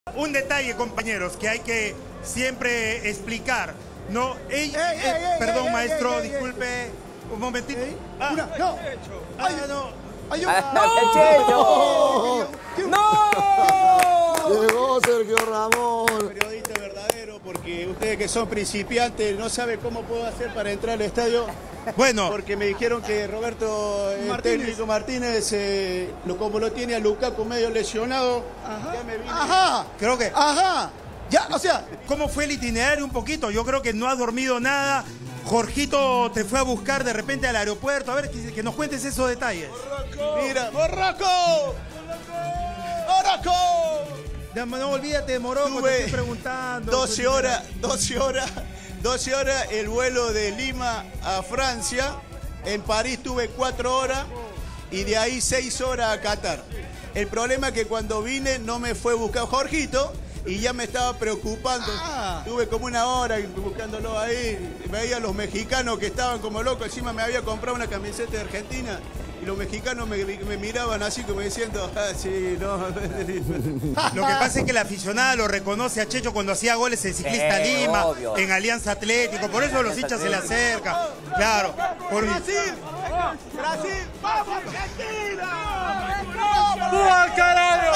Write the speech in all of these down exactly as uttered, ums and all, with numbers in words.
Un detalle, compañeros, que hay que siempre explicar. No, ey, ey, eh, ey, perdón, ey, maestro, ey, ey, disculpe. ey. Un momentito. Ah, Una, no. Ah, Ay, no. Ay, ¡No! ¡No! Llegó Sergio Ramón. Periodista verdadero, porque ustedes que son principiantes no saben cómo puedo hacer para entrar al estadio. Bueno, Porque me dijeron que Roberto, el Martínez. técnico Martínez, eh, lo, como lo tiene a Lukaku medio lesionado, Ajá. ya me vine. Ajá. creo que... Ajá. Ya, o sea, ¿Cómo fue el itinerario un poquito? Yo creo que no ha dormido nada. Jorgito te fue a buscar de repente al aeropuerto. A ver, que, que nos cuentes esos detalles. Mira, ¡Morroco! ¡Morroco! No, no olvídate de Morocco, te Tuve estoy preguntando. doce horas, doce horas, doce horas el vuelo de Lima a Francia. En París tuve cuatro horas y de ahí seis horas a Qatar. El problema es que cuando vine no me fue a buscar Jorgito y ya me estaba preocupando. Ah. Tuve como una hora buscándolo ahí. Veía a los mexicanos que estaban como locos. Encima me había comprado una camiseta de Argentina. Y los mexicanos me, me miraban así como diciendo, ah, sí, no. Lo que pasa es que la aficionada lo reconoce a Checho cuando hacía goles en Ciclista Sí, Lima, obvio. en Alianza Atlético, por eso los hinchas se le acercan. Claro. Por... ¡Brasil! ¡Brasil! ¡Vamos, Argentina! ¡Buah, carajo!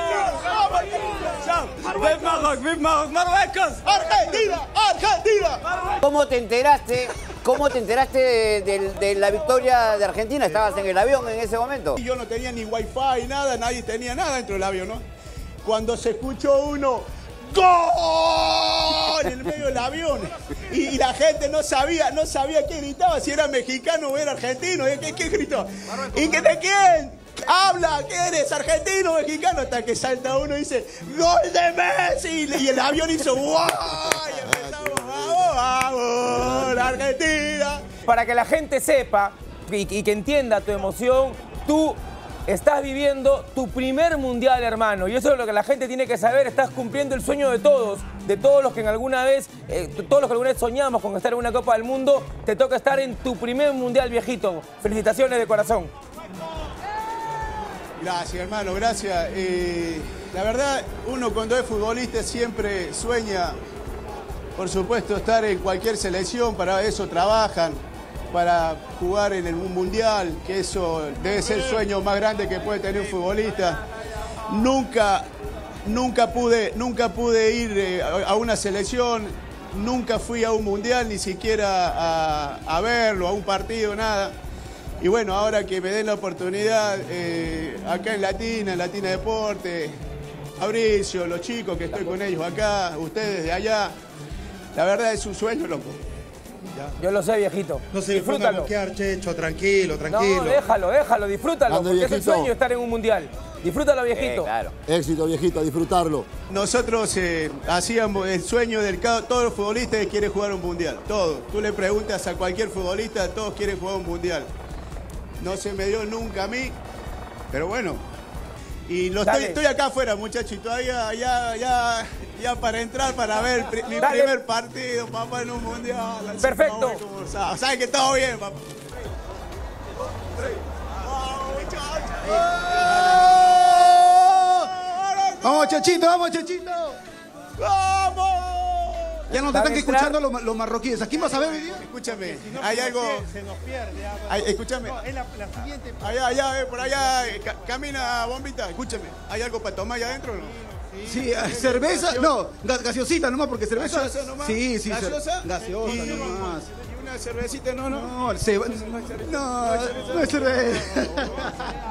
¡Vive Marruecos! ¡Vive Marruecos! ¡Argentina! ¡Argentina! ¿Cómo te enteraste? ¿Cómo te enteraste de, de- de la victoria de Argentina? ¿Estabas en el avión en ese momento? Y yo no tenía ni wifi, nada, nadie tenía nada dentro del avión, ¿no? Cuando se escuchó uno, ¡gol! En el medio del avión. Y, y la gente no sabía, no sabía qué gritaba, si era mexicano o era argentino. ¿Qué, qué gritó? ¿Y qué de quién? Habla, ¿qué eres? ¿Argentino o mexicano? Hasta que salta uno y dice, ¡gol de Messi! Y el avión hizo, ¡wow! Y empezamos, ¡vamos, vamos! ¡La Argentina! Para que la gente sepa y, y que entienda tu emoción, tú estás viviendo tu primer mundial, hermano. Y eso es lo que la gente tiene que saber. Estás cumpliendo el sueño de todos, de todos los que en alguna vez, eh, todos los que alguna vez soñamos con estar en una Copa del Mundo. Te toca estar en tu primer mundial, viejito. Felicitaciones de corazón. Gracias, hermano, gracias. Eh, la verdad, uno cuando es futbolista siempre sueña, por supuesto, estar en cualquier selección, para eso trabajan, para jugar en el mundial, que eso debe ser el sueño más grande que puede tener un futbolista. Nunca, nunca pude, nunca pude ir eh, a una selección, nunca fui a un mundial, ni siquiera a, a verlo, a un partido, nada. Y bueno, ahora que me den la oportunidad, eh, acá en Latina, en Latina Deporte, Fabricio, los chicos que estoy con ellos acá, ustedes de allá, la verdad es un sueño, loco. Yo lo sé, viejito. No se le ponga a Disfrútalo. bloquear, Checho, tranquilo, tranquilo. No, déjalo, déjalo, disfrútalo. Ande, Porque es el viejito. sueño estar en un mundial. Disfrútalo, viejito. Eh, claro. Éxito, viejito, a disfrutarlo. Nosotros eh, hacíamos el sueño del ca- todos los futbolistas que quieren jugar un mundial, todos. Tú le preguntas a cualquier futbolista, todos quieren jugar un mundial. No se me dio nunca a mí, pero bueno. Y lo estoy, Dale. estoy acá afuera, muchachos, y todavía ya, ya, ya para entrar, para ver pri- mi Dale. primer partido, papá, en un mundial. Así Perfecto. que vamos a ver cómo sa- Saben que todo bien, papá. vamos, Chachito, vamos, Chachito. ¡Vamos! Ya nos Van están a entrar- escuchando los, los marroquíes. ¿A quién vas a ver hoy día? Escúchame, Si no, hay se nos algo... pierde, se nos pierde. ah, Ay, escúchame. No, es la, la siguiente. Allá, allá, eh, por allá, eh, ca- camina, bombita, escúchame. ¿Hay algo para tomar allá adentro o no? Sí, eh, cerveza, no, ga- gaseosita nomás, porque cerveza. ¿Gaseosa nomás? Sí, sí, cer- ¿Gaseosa? Gaseosa Y- nomás. Y una cervecita, no, no. No, el ceba- no, no es cerveza.